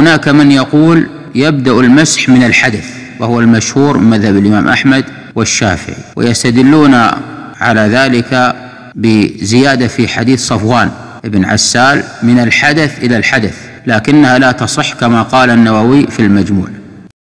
وهناك من يقول يبدأ المسح من الحدث، وهو المشهور من مذهب الإمام أحمد والشافعي، ويستدلون على ذلك بزيادة في حديث صفوان بن عسال من الحدث إلى الحدث، لكنها لا تصح كما قال النووي في المجموع.